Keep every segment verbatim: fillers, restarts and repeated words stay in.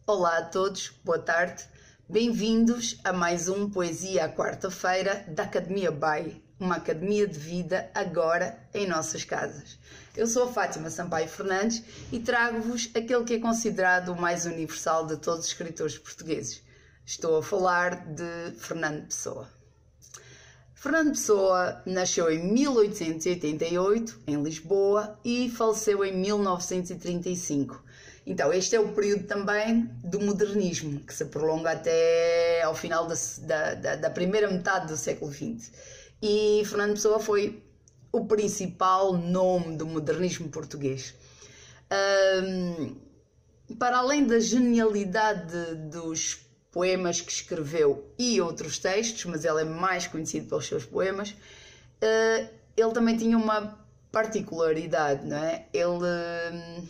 Olá a todos, boa tarde, bem-vindos a mais um Poesia à Quarta-feira da Academia Bai, uma academia de vida agora em nossas casas. Eu sou a Fátima Sampaio Fernandes e trago-vos aquele que é considerado o mais universal de todos os escritores portugueses. Estou a falar de Fernando Pessoa. Fernando Pessoa nasceu em mil oitocentos e oitenta e oito, em Lisboa, e faleceu em mil novecentos e trinta e cinco. Então, este é o período também do modernismo, que se prolonga até ao final da, da, da primeira metade do século vinte. E Fernando Pessoa foi o principal nome do modernismo português. Um, para além da genialidade dos poemas que escreveu e outros textos, mas ele é mais conhecido pelos seus poemas, uh, ele também tinha uma particularidade, não é? Ele uh,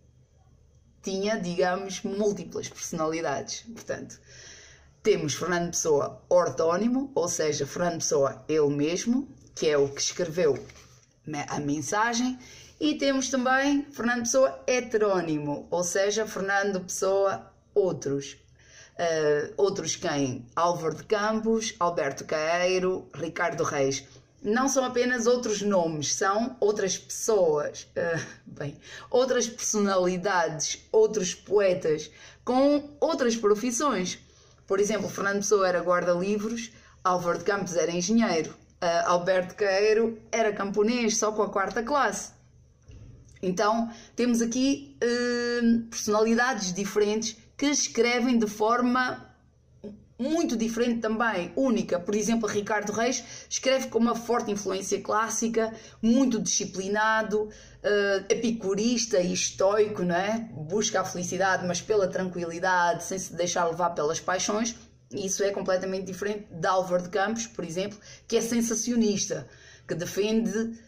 tinha, digamos, múltiplas personalidades. Portanto, temos Fernando Pessoa ortónimo, ou seja, Fernando Pessoa ele mesmo, que é o que escreveu a mensagem, e temos também Fernando Pessoa heterónimo, ou seja, Fernando Pessoa outros. Uh, outros quem? Álvaro de Campos, Alberto Caeiro, Ricardo Reis. Não são apenas outros nomes, são outras pessoas, uh, bem, outras personalidades, outros poetas com outras profissões. Por exemplo, Fernando Pessoa era guarda-livros, Álvaro de Campos era engenheiro, uh, Alberto Caeiro era camponês, só com a quarta classe. Então, temos aqui uh, personalidades diferentes que escrevem de forma muito diferente também, única. Por exemplo, Ricardo Reis escreve com uma forte influência clássica, muito disciplinado, uh, epicurista e estoico, não é? Busca a felicidade, mas pela tranquilidade, sem se deixar levar pelas paixões. Isso é completamente diferente de Álvaro de Campos, por exemplo, que é sensacionista, que defende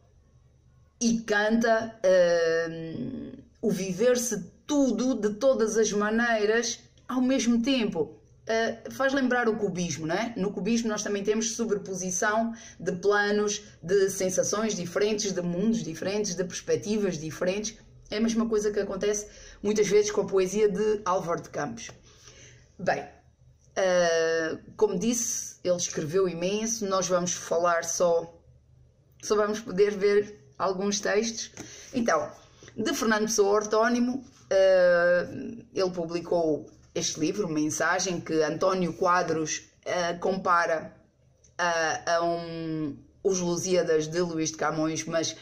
e canta uh, o viver-se tudo de todas as maneiras ao mesmo tempo. Uh, faz lembrar o cubismo, não é? No cubismo nós também temos sobreposição de planos, de sensações diferentes, de mundos diferentes, de perspectivas diferentes. É a mesma coisa que acontece muitas vezes com a poesia de Álvaro de Campos. Bem, uh, como disse, ele escreveu imenso, nós vamos falar só, só vamos poder ver alguns textos. Então, de Fernando Pessoa ortónimo, uh, ele publicou este livro, Mensagem, que António Quadros uh, compara a, a um, os Lusíadas de Luís de Camões, mas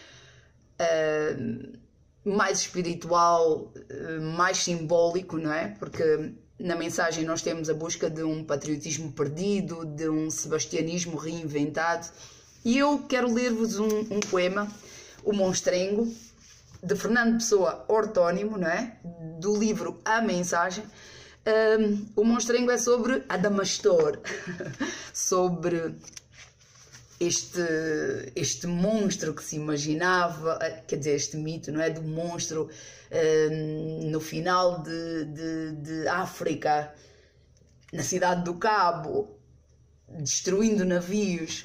uh, mais espiritual, uh, mais simbólico, não é? Porque na Mensagem nós temos a busca de um patriotismo perdido, de um sebastianismo reinventado. E eu quero ler-vos um, um poema, O Monstrengo, de Fernando Pessoa ortónimo, não é? Do livro A Mensagem. Um, o Monstrengo é sobre Adamastor, sobre este, este monstro que se imaginava, quer dizer, este mito, não é? Do monstro um, no final de, de, de África, na cidade do Cabo, destruindo navios.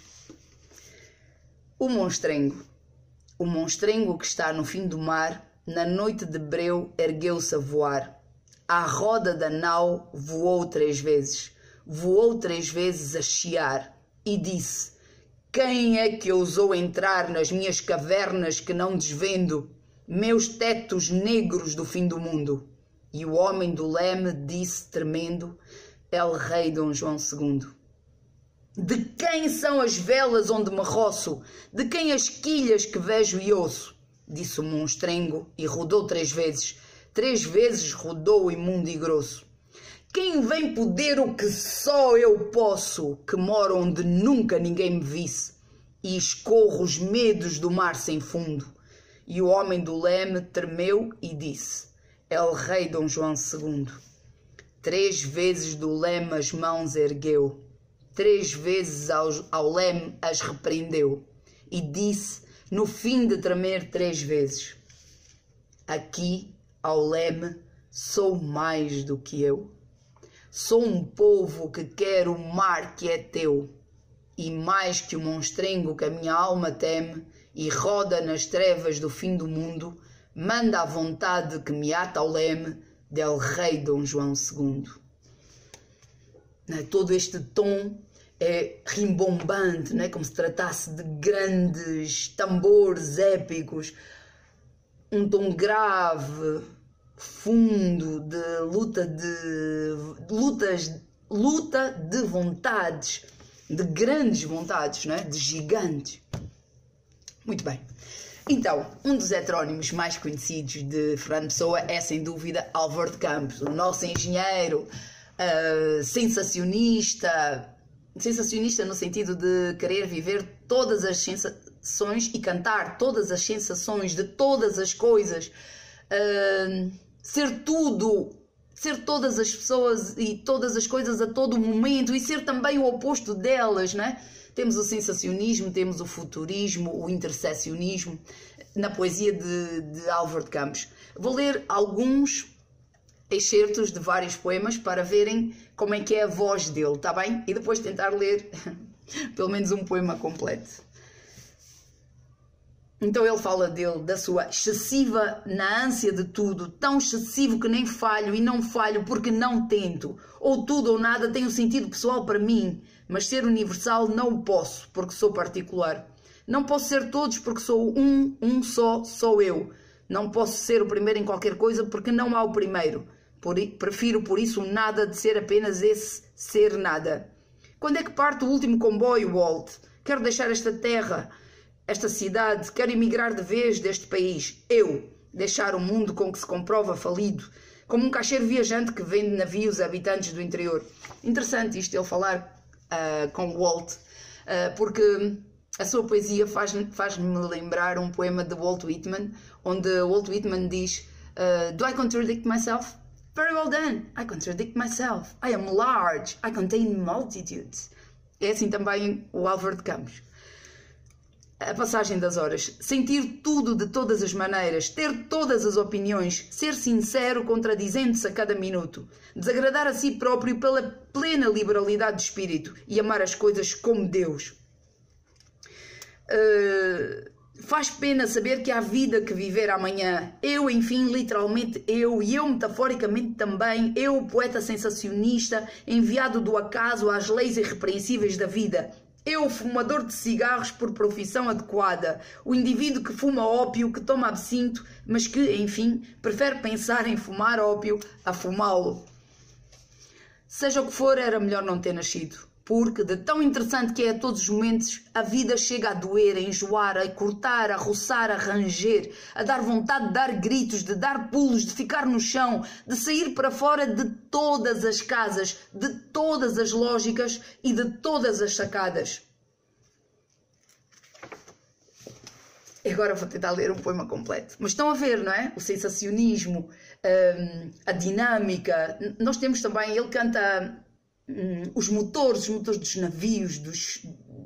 O Monstrengo. O monstrengo que está no fim do mar, na noite de breu, ergueu-se a voar. À roda da nau voou três vezes, voou três vezes a chiar, e disse: quem é que ousou entrar nas minhas cavernas que não desvendo, meus tetos negros do fim do mundo? E o homem do leme disse, tremendo: El Rei Dom João segundo. De quem são as velas onde me roço? De quem as quilhas que vejo e ouço? Disse o monstrengo e rodou três vezes. Três vezes rodou imundo e grosso. Quem vem poder o que só eu posso, que moro onde nunca ninguém me visse, e escorro os medos do mar sem fundo? E o homem do leme tremeu e disse: El Rei Dom João segundo. Três vezes do leme as mãos ergueu, três vezes ao, ao leme as repreendeu, e disse, no fim de tremer três vezes: aqui, ao leme, sou mais do que eu. Sou um povo que quer o mar que é teu, e mais que o monstrengo que a minha alma teme, e roda nas trevas do fim do mundo, manda a vontade que me ata ao leme, del Rei Dom João segundo. Todo este tom é rimbombante, não é? Como se tratasse de grandes tambores épicos, um tom grave, fundo, de luta de lutas, luta de vontades, de grandes vontades, não é? De gigantes. Muito bem. Então, um dos heterónimos mais conhecidos de Fernando Pessoa é, sem dúvida, Álvaro de Campos, o nosso engenheiro, uh, sensacionista, sensacionista no sentido de querer viver todas as sensações e cantar todas as sensações de todas as coisas, uh, ser tudo, ser todas as pessoas e todas as coisas a todo momento e ser também o oposto delas, não é? Temos o sensacionismo, temos o futurismo, o intercessionismo na poesia de, de Álvaro de Campos. Vou ler alguns excertos de vários poemas para verem como é que é a voz dele, está bem? E depois tentar ler pelo menos um poema completo. Então ele fala dele, da sua excessiva na ânsia de tudo, tão excessivo que nem falho e não falho porque não tento. Ou tudo ou nada tem um sentido pessoal para mim, mas ser universal não o posso porque sou particular. Não posso ser todos porque sou um, um só, sou eu. Não posso ser o primeiro em qualquer coisa porque não há o primeiro. Por, prefiro por isso o nada de ser apenas esse ser nada. Quando é que parte o último comboio, Walt? Quero deixar esta terra, esta cidade, quero emigrar de vez deste país. Eu, deixar o mundo com que se comprova falido, como um caixeiro viajante que vende navios a habitantes do interior. Interessante isto, ele falar uh, com Walt, uh, porque a sua poesia faz-me faz-me lembrar um poema de Walt Whitman, onde Walt Whitman diz uh, Do I contradict myself? Very well done, I contradict myself. I am large, I contain multitudes. É assim também o Álvaro de Campos. A passagem das horas, sentir tudo de todas as maneiras, ter todas as opiniões, ser sincero contradizendo-se a cada minuto, desagradar a si próprio pela plena liberalidade de espírito e amar as coisas como Deus. Uh, faz pena saber que há vida que viver amanhã. Eu, enfim, literalmente eu, e eu metaforicamente também, eu, poeta sensacionista, enviado do acaso às leis irrepreensíveis da vida. Eu, fumador de cigarros por profissão adequada, o indivíduo que fuma ópio, que toma absinto, mas que, enfim, prefere pensar em fumar ópio a fumá-lo. Seja o que for, era melhor não ter nascido, porque, de tão interessante que é a todos os momentos, a vida chega a doer, a enjoar, a cortar, a roçar, a ranger, a dar vontade de dar gritos, de dar pulos, de ficar no chão, de sair para fora de todas as casas, de todas as lógicas e de todas as sacadas. E agora vou tentar ler um poema completo. Mas estão a ver, não é? O sensacionismo, a dinâmica. Nós temos também, ele canta os motores, os motores dos navios, dos,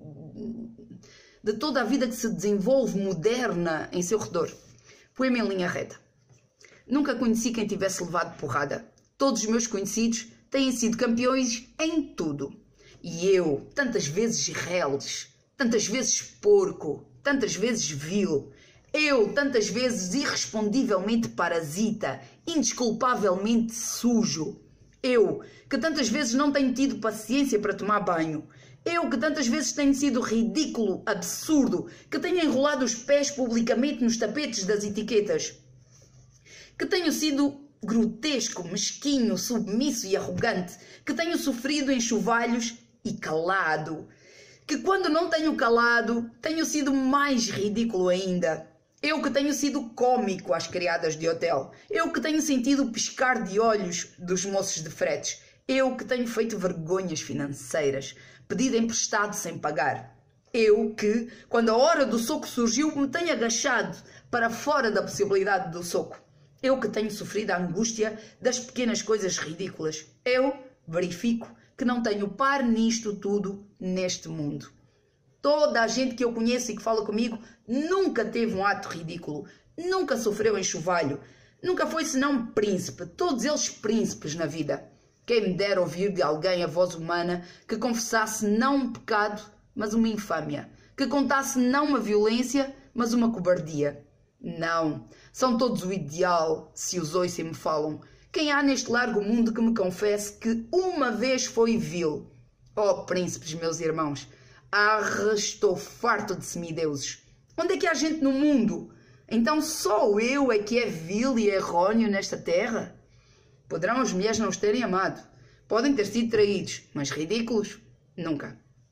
de toda a vida que se desenvolve moderna em seu redor. Poema em linha reta. Nunca conheci quem tivesse levado porrada. Todos os meus conhecidos têm sido campeões em tudo. E eu, tantas vezes reles, tantas vezes porco, tantas vezes vil. Eu, tantas vezes irrespondivelmente parasita, indesculpavelmente sujo. Eu, que tantas vezes não tenho tido paciência para tomar banho. Eu, que tantas vezes tenho sido ridículo, absurdo, que tenho enrolado os pés publicamente nos tapetes das etiquetas. Que tenho sido grotesco, mesquinho, submisso e arrogante. Que tenho sofrido enxovalhos e calado. Que quando não tenho calado, tenho sido mais ridículo ainda. Eu que tenho sido cômico às criadas de hotel. Eu que tenho sentido o piscar de olhos dos moços de fretes. Eu que tenho feito vergonhas financeiras, pedido emprestado sem pagar. Eu que, quando a hora do soco surgiu, me tenho agachado para fora da possibilidade do soco. Eu que tenho sofrido a angústia das pequenas coisas ridículas. Eu verifico que não tenho par nisto tudo neste mundo. Toda a gente que eu conheço e que fala comigo nunca teve um ato ridículo, nunca sofreu enxovalho, nunca foi senão príncipe, todos eles príncipes na vida. Quem me dera ouvir de alguém a voz humana que confessasse não um pecado, mas uma infâmia, que contasse não uma violência, mas uma cobardia. Não, são todos o ideal, se os ouço e me falam. Quem há neste largo mundo que me confesse que uma vez foi vil? Ó príncipes, meus irmãos, arre, estou farto de semideuses. Onde é que há gente no mundo? Então só eu é que é vil e errôneo nesta terra? Poderão as mulheres não os terem amado, podem ter sido traídos, mas ridículos? Nunca.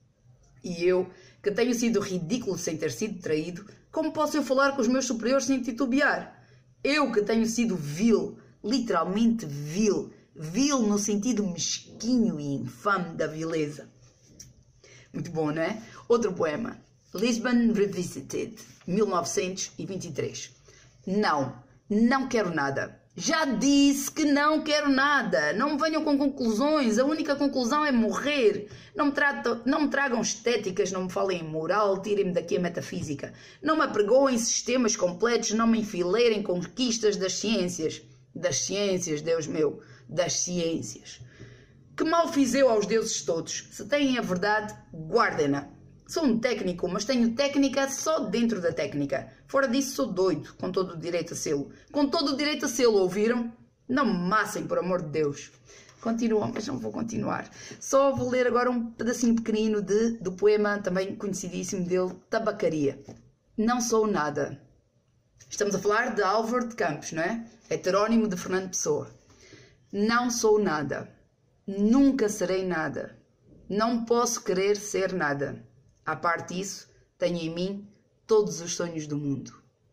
E eu, que tenho sido ridículo sem ter sido traído, como posso eu falar com os meus superiores sem titubear? Eu que tenho sido vil, literalmente vil, vil no sentido mesquinho e infame da vileza. Muito bom, não é? Outro poema. Lisbon Revisited, mil novecentos e vinte e três. Não, não quero nada. Já disse que não quero nada. Não me venham com conclusões. A única conclusão é morrer. Não me, tratam, não me tragam estéticas, não me falem em moral, tirem-me daqui a metafísica. Não me apregoem sistemas completos, não me enfileirem conquistas das ciências. Das ciências, Deus meu, das ciências. Que mal fiz eu aos deuses todos? Se têm a verdade, guardem-na. Sou um técnico, mas tenho técnica só dentro da técnica. Fora disso sou doido, com todo o direito a sê-lo. Com todo o direito a sê-lo, ouviram? Não me massem, por amor de Deus. Continuam, mas não vou continuar. Só vou ler agora um pedacinho pequenino de, do poema, também conhecidíssimo dele, Tabacaria. Não sou nada. Estamos a falar de Álvaro de Campos, não é? Heterónimo de Fernando Pessoa. Não sou nada. Nunca serei nada. Não posso querer ser nada. À parte disso, tenho em mim todos os sonhos do mundo.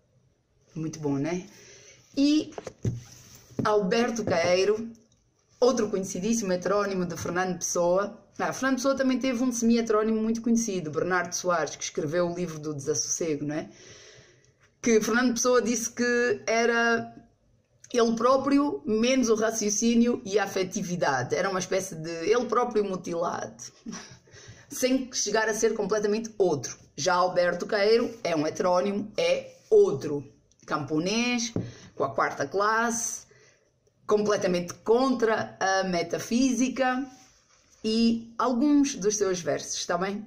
Muito bom, né? E Alberto Caeiro, outro conhecidíssimo heterónimo de Fernando Pessoa. Ah, Fernando Pessoa também teve um semi-heterónimo muito conhecido, Bernardo Soares, que escreveu o livro do Desassossego, não é? Que Fernando Pessoa disse que era ele próprio, menos o raciocínio e a afetividade. Era uma espécie de ele próprio mutilado. Sem chegar a ser completamente outro. Já Alberto Caeiro é um heterónimo, é outro. Camponês, com a quarta classe, completamente contra a metafísica e alguns dos seus versos, está bem?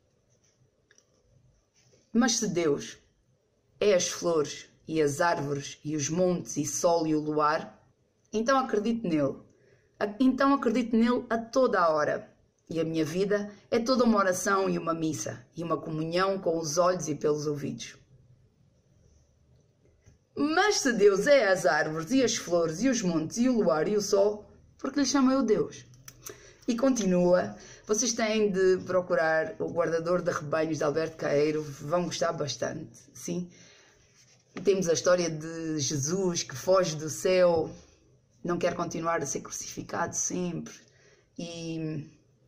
Mas se Deus é as flores e as árvores e os montes e sol e o luar, então acredito nele. Então acredito nele a toda a hora. E a minha vida é toda uma oração e uma missa, e uma comunhão com os olhos e pelos ouvidos. Mas se Deus é as árvores e as flores e os montes e o luar e o sol, por que lhe chamo eu Deus? E continua, vocês têm de procurar o Guardador de Rebanhos de Alberto Caeiro, vão gostar bastante, sim. Temos a história de Jesus que foge do céu, não quer continuar a ser crucificado sempre, e...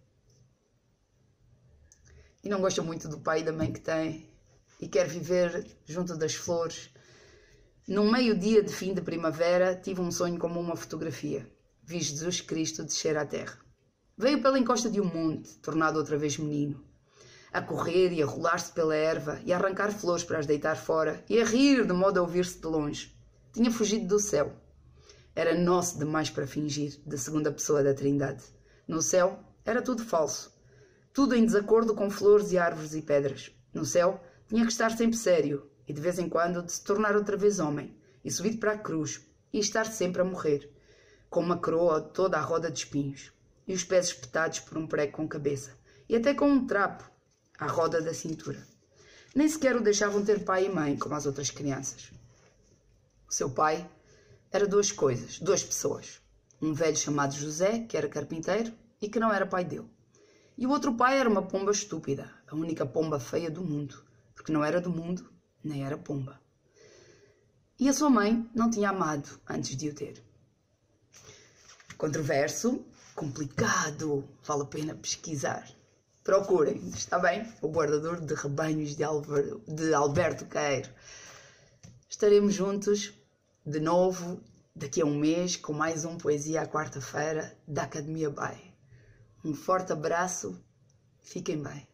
E não gosta muito do pai e da mãe que tem. E quer viver junto das flores. Num meio-dia de fim de primavera, tive um sonho como uma fotografia. Vi Jesus Cristo descer à terra. Veio pela encosta de um monte, tornado outra vez menino. A correr e a rolar-se pela erva, e a arrancar flores para as deitar fora, e a rir de modo a ouvir-se de longe. Tinha fugido do céu. Era nosso demais para fingir, da segunda pessoa da Trindade. No céu, era tudo falso. Tudo em desacordo com flores e árvores e pedras. No céu, tinha que estar sempre sério, e de vez em quando de se tornar outra vez homem, e subir para a cruz, e estar sempre a morrer, com uma coroa toda à roda de espinhos, e os pés espetados por um prego com cabeça, e até com um trapo à roda da cintura. Nem sequer o deixavam ter pai e mãe, como as outras crianças. O seu pai era duas coisas, duas pessoas. Um velho chamado José, que era carpinteiro, e que não era pai dele. E o outro pai era uma pomba estúpida, a única pomba feia do mundo, porque não era do mundo, nem era pomba. E a sua mãe não tinha amado antes de o ter. Controverso, complicado, vale a pena pesquisar. Procurem, está bem? O Guardador de Rebanhos de, Álvaro, de Alberto Caeiro. Estaremos juntos de novo daqui a um mês com mais um Poesia à Quarta-feira da Academia Bay. Um forte abraço, fiquem bem.